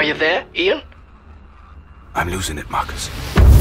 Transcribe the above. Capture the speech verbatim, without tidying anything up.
Are you there, Ian? I'm losing it, Marcus.